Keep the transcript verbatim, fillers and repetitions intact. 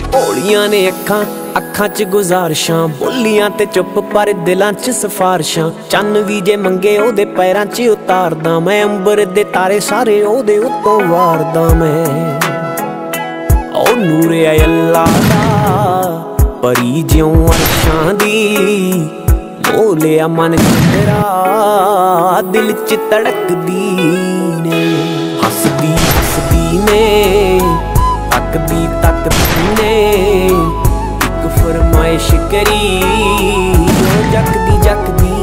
ਭੋਲੀਆਂ ਨੇ ਅੱਖਾਂ ਅੱਖਾਂ ਚ ਗੁਜ਼ਾਰਿਸ਼ਾਂ, ਬੋਲੀਆਂ ਤੇ ਚੁੱਪ ਪਰ ਦਿਲਾਂ ਚ ਸਿਫਾਰਿਸ਼ਾਂ। ਚੰਨ ਵੀ ਜੇ ਮੰਗੇ ਉਹਦੇ ਪੈਰਾਂ ਚ ਉਤਾਰਦਾ ਮੈਂ, ਅੰਬਰ ਦੇ ਤਾਰੇ ਸਾਰੇ ਉਹਦੇ ਉੱਤੋਂ ਵਾਰਦਾ ਮੈਂ। ਉਹ ਨੂਰੇ ਅੱਲਾ ਦਾ ਪਰੀ ਜਿਉਂ ਅਰਸ਼ਾਂ ਦੀ, ਮੋਹ ਲਿਆ ਮਨ ਤੇਰਾ ਦਿਲ ਚ ਧੜਕਦੀ ਨੇ। ਹੱਸਦੀ ਹੱਸਦੀ ਨੇ ਤੱਕਦੀ ਤੱਕਦੀ ਨੇ, ਇੱਕ ਫਰਮਾਇਸ਼ ਕਰੀ ਉਹ ਜੱਕਦੀ ਜੱਕਦੀ